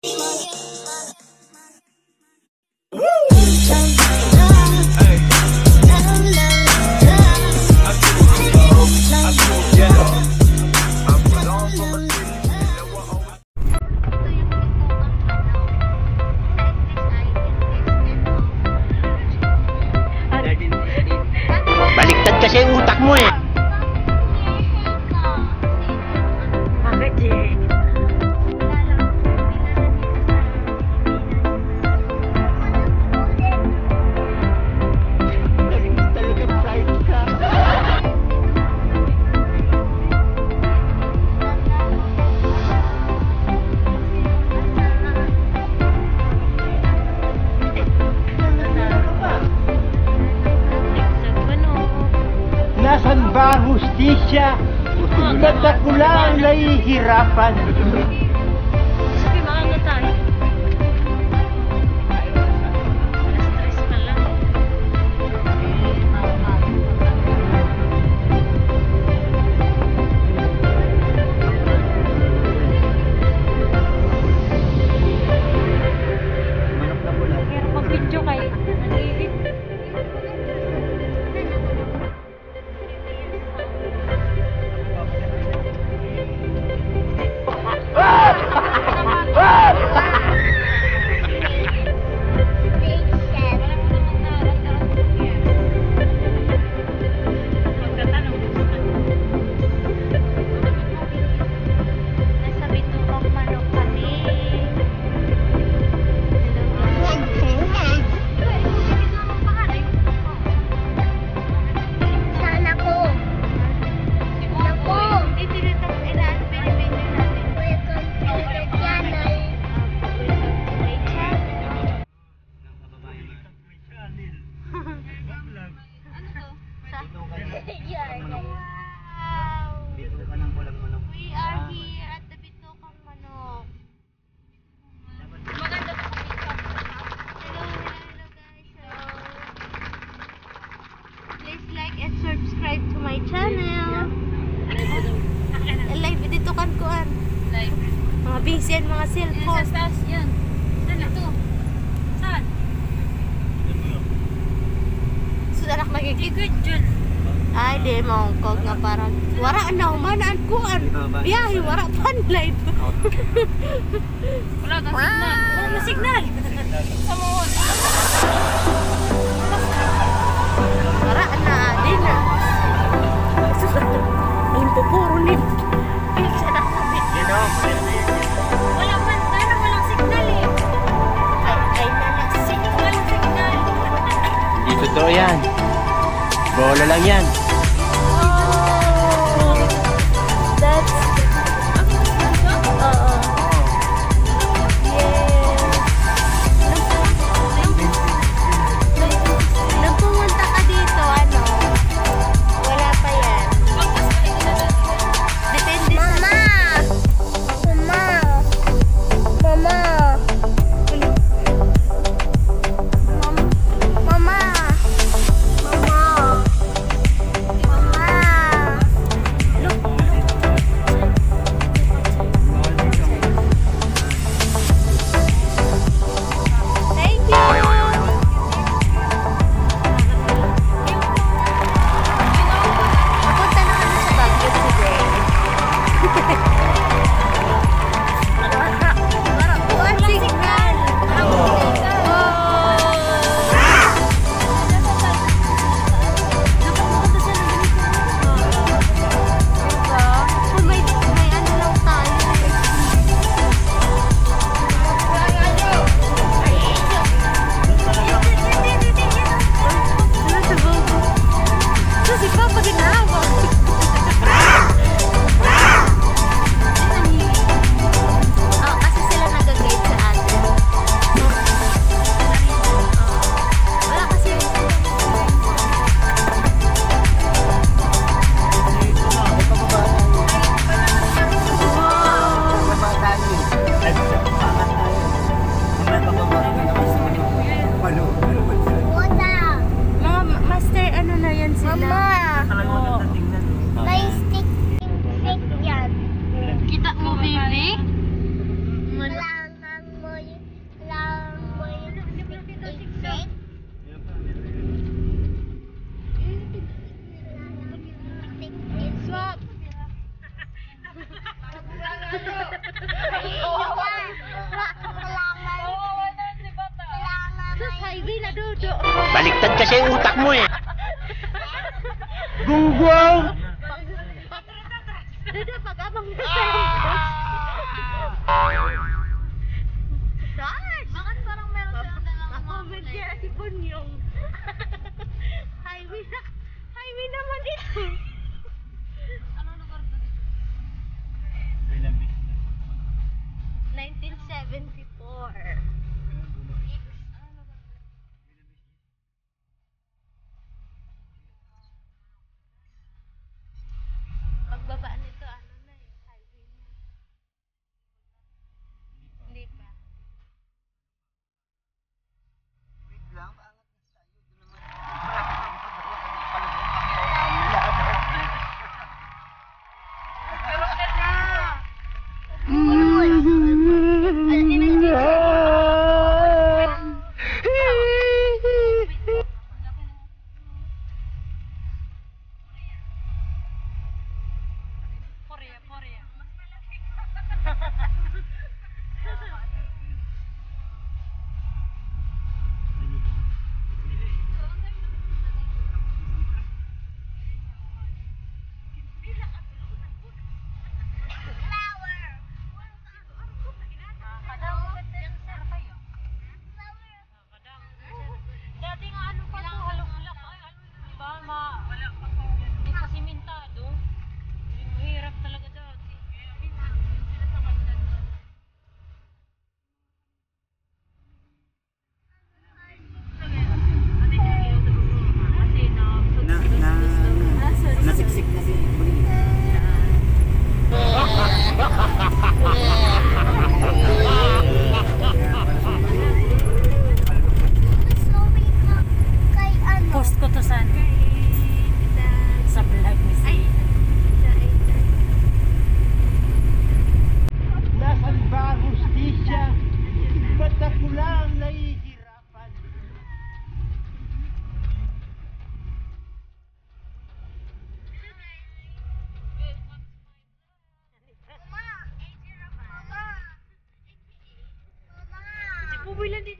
Baliktad kasi yung utak mo eh. Nasaan ba ang hustisya? Ba't ako lang nahihirapan? Sabi maaga tayo. Stress pa lang. Pero pag video kayo, nag-edit. We are here at the Bitokang Manok. Maganda to sa TikTok. Hello guys. Please like and subscribe to my channel. Live dito kan kuan. Live. Mga busy yan, mga cellphone. Yan sa taas yan. Saan ito? Saan? Saan anak magiging? Dyan. Ay, di mongkog nga parang wara na humanaan kuan. Biyahe wara pan live. Wala na signal. Wala na signal. Samuon. Wara na din na. Ang pupuro ni. Isa na sabi. Wala man sana walang signal eh. Ay na signal. Walang signal. Di totoo yan. Bola lang yan. baliktad kasi yung utak mo eh. Gunggong! Dada, pag-abang na sa likod. Sarge! Bakit parang meron silang dalang comment kaya si Bonyong? Highway naman ito. Anong lugar to? 1974. Pagbaba nito, ano na eh, highway na. Hindi pa. Korea. Dati nga ano pa to, halong-halak. Diba, wala pa to. Hindi pa simentado. Hirap talaga dati. Nasiksik na si Post ko to sa vlog ni si Nasaan ba ang hustisya? Ba't ako lang nahihirapan? si Puboy lang din